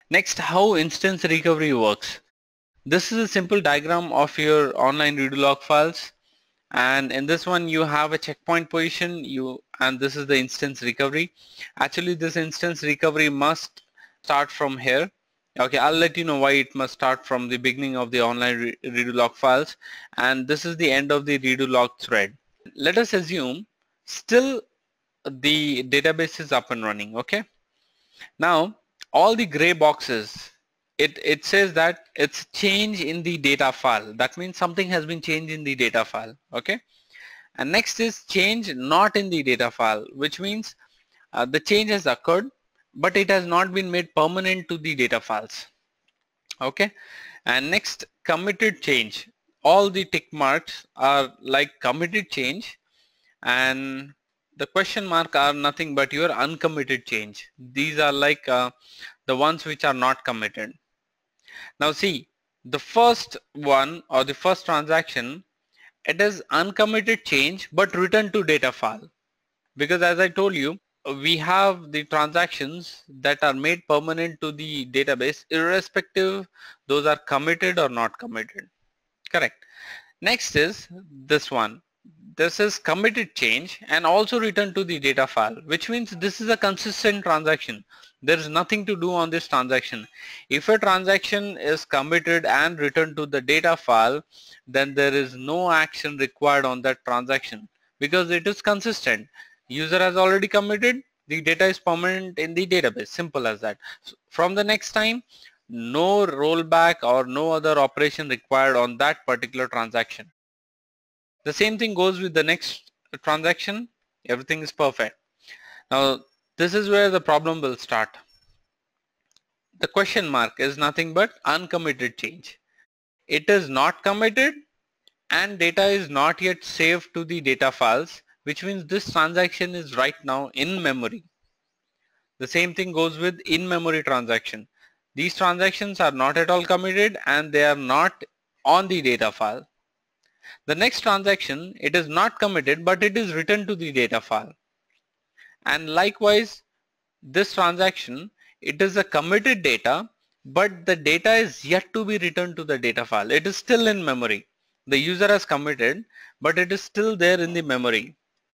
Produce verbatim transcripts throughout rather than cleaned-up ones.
Next, how instance recovery works. This is a simple diagram of your online redo log files, and in this one you have a checkpoint position, you and this is the instance recovery. Actually, this instance recovery must start from here. Okay, I'll let you know why it must start from the beginning of the online re redo log files, and this is the end of the redo log thread. Let us assume still the database is up and running. Okay, now all the gray boxes, it it says that it's change in the data file. That means something has been changed in the data file. Okay, and next is change not in the data file, which means uh, the change has occurred but it has not been made permanent to the data files. Okay, and next, committed change. All the tick marks are like committed change, and the question mark are nothing but your uncommitted change. These are like uh, the ones which are not committed. Now see, the first one or the first transaction, it is uncommitted change but returned to data file, because as I told you, we have the transactions that are made permanent to the database irrespective those are committed or not committed. Correct. Next is this one. This is committed change and also returned to the data file, which means this is a consistent transaction. There is nothing to do on this transaction. If a transaction is committed and returned to the data file, then there is no action required on that transaction because it is consistent. User has already committed, the data is permanent in the database. Simple as that. So from the next time, no rollback or no other operation required on that particular transaction. The same thing goes with the next transaction. Everything is perfect. Now this is where the problem will start. The question mark is nothing but uncommitted change. It is not committed and data is not yet saved to the data files, which means this transaction is right now in memory. The same thing goes with in-memory transaction. These transactions are not at all committed and they are not on the data file. The next transaction, it is not committed but it is written to the data file. And likewise, this transaction, it is a committed data but the data is yet to be returned to the data file. It is still in memory. The user has committed but it is still there in the memory.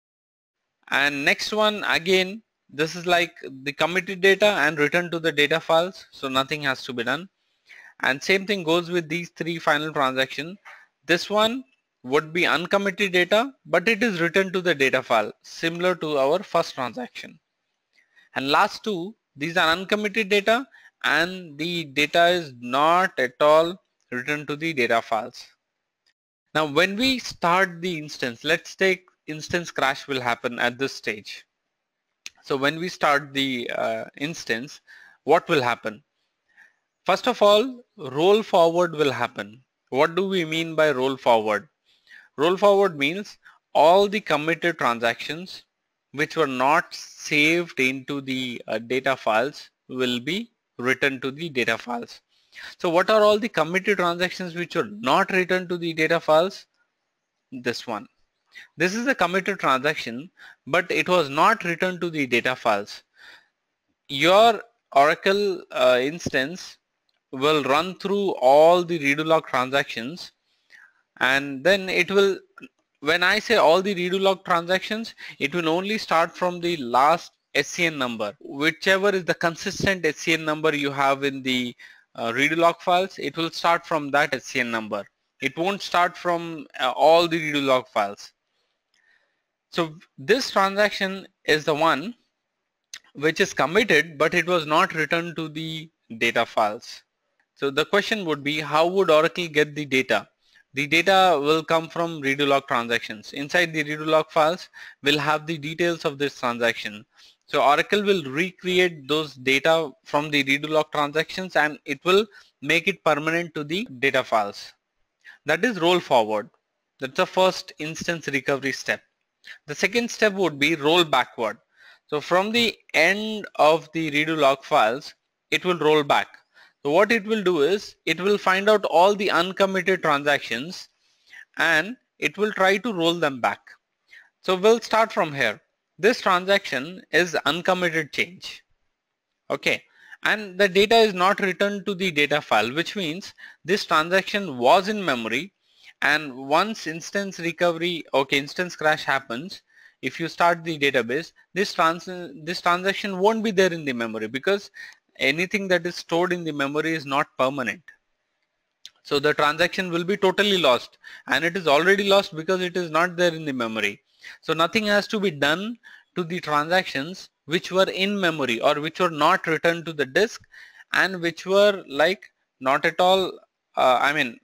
And next one, again, this is like the committed data and returned to the data files, so nothing has to be done. And same thing goes with these three final transactions. This one would be uncommitted data but it is returned to the data file, similar to our first transaction. And last two, these are uncommitted data and the data is not at all returned to the data files. Now when we start the instance, let's take instance crash will happen at this stage. So when we start the uh, instance, what will happen? First of all, roll forward will happen. What do we mean by roll forward? Roll forward means all the committed transactions which were not saved into the uh, data files will be written to the data files. So what are all the committed transactions which were not returned to the data files? This one. This is a committed transaction but it was not returned to the data files. Your Oracle uh, instance will run through all the redo log transactions, and then it will, when I say all the redo log transactions, it will only start from the last S C N number. Whichever is the consistent S C N number you have in the uh, redo log files, it will start from that S C N number. It won't start from uh, all the redo log files. So this transaction is the one which is committed but it was not returned to the data files. So the question would be, how would Oracle get the data? The data will come from redo log transactions. Inside the redo log files, we'll have the details of this transaction. So Oracle will recreate those data from the redo log transactions and it will make it permanent to the data files. That is roll forward. That's the first instance recovery step. The second step would be roll backward. So from the end of the redo log files, it will roll back. So what it will do is, it will find out all the uncommitted transactions and it will try to roll them back. So we'll start from here. This transaction is uncommitted change. Okay. and the data is not returned to the data file, which means this transaction was in memory, and once instance recovery, okay, instance crash happens, if you start the database, this trans this transaction won't be there in the memory, because anything that is stored in the memory is not permanent. So the transaction will be totally lost, and it is already lost because it is not there in the memory. So nothing has to be done to the transactions which were in memory or which were not returned to the disk, and which were like not at all, uh, I mean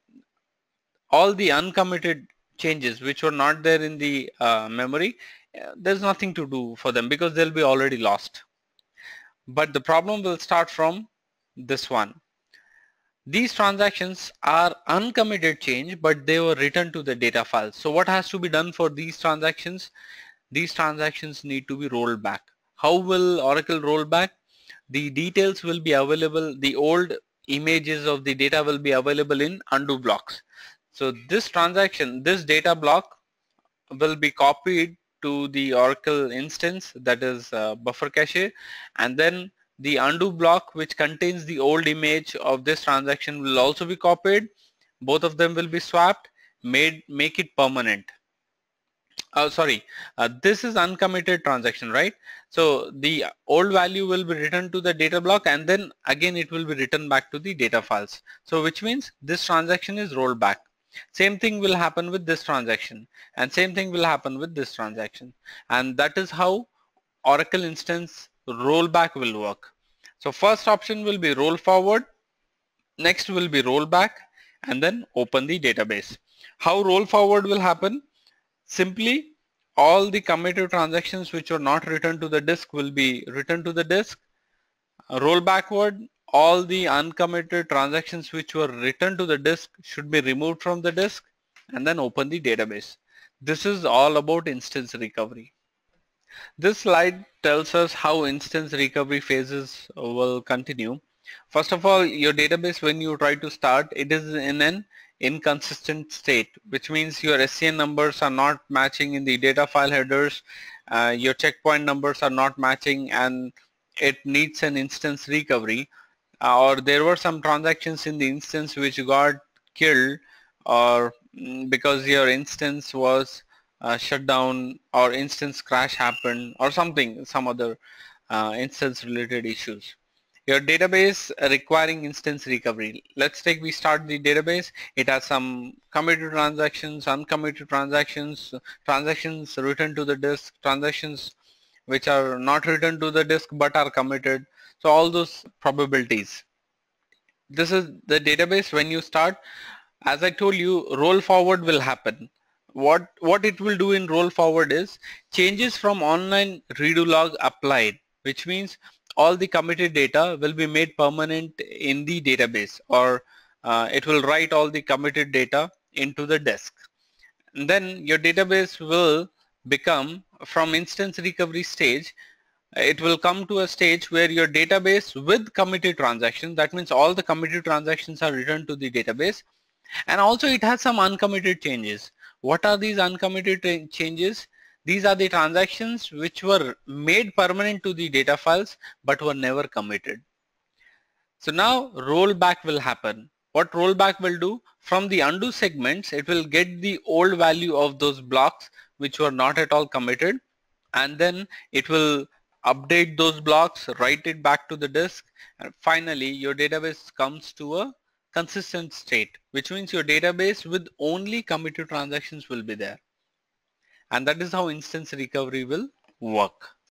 all the uncommitted changes which were not there in the uh, memory, uh, there's nothing to do for them because they'll be already lost. But the problem will start from this one. These transactions are uncommitted change, but they were written to the data file. So what has to be done for these transactions? These transactions need to be rolled back. How will Oracle roll back? The details will be available, the old images of the data will be available in undo blocks. So this transaction, this data block will be copied to the Oracle instance, that is uh, buffer cache, and then the undo block which contains the old image of this transaction will also be copied. Both of them will be swapped, made make it permanent. Oh, sorry, uh, this is uncommitted transaction, right? So the old value will be returned to the data block, and then again it will be written back to the data files. So which means this transaction is rolled back. Same thing will happen with this transaction, and same thing will happen with this transaction, and that is how Oracle instance rollback will work. So first option will be roll forward, next will be roll back, and then open the database. How roll forward will happen? Simply all the committed transactions which were not returned to the disk will be returned to the disk. Roll backward, all the uncommitted transactions which were returned to the disk should be removed from the disk, and then open the database. This is all about instance recovery. This slide tells us how instance recovery phases will continue. First of all, your database, when you try to start, it is in an inconsistent state, which means your S C N numbers are not matching in the data file headers, uh, your checkpoint numbers are not matching, and it needs an instance recovery. Uh, or there were some transactions in the instance which got killed, or mm, because your instance was uh, shut down, or instance crash happened, or something, some other uh, instance related issues. Your database requiring instance recovery. Let's take, we start the database. It has some committed transactions, uncommitted transactions, transactions written to the disk, transactions which are not written to the disk but are committed. So all those probabilities. This is the database when you start. As I told you, roll forward will happen. What, what it will do in roll forward is changes from online redo log applied, which means all the committed data will be made permanent in the database, or uh, it will write all the committed data into the disk. And then your database will become, from instance recovery stage, it will come to a stage where your database with committed transactions, that means all the committed transactions are returned to the database, and also it has some uncommitted changes. What are these uncommitted changes? These are the transactions which were made permanent to the data files but were never committed. So now rollback will happen. What rollback will do? From the undo segments, it will get the old value of those blocks which were not at all committed, and then it will update those blocks, write it back to the disk, and finally your database comes to a consistent state, which means your database with only committed transactions will be there. And that is how instance recovery will work.